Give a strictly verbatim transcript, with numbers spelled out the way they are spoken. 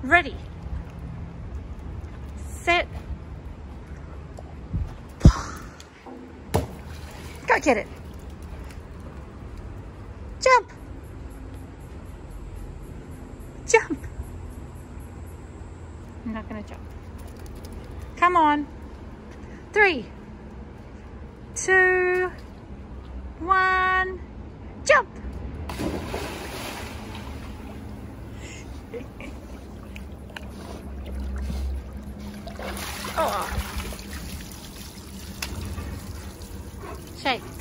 Ready, set, go get it. Jump. Jump. I'm not gonna jump. Come on. Three, two, one, jump. Oh. Shake.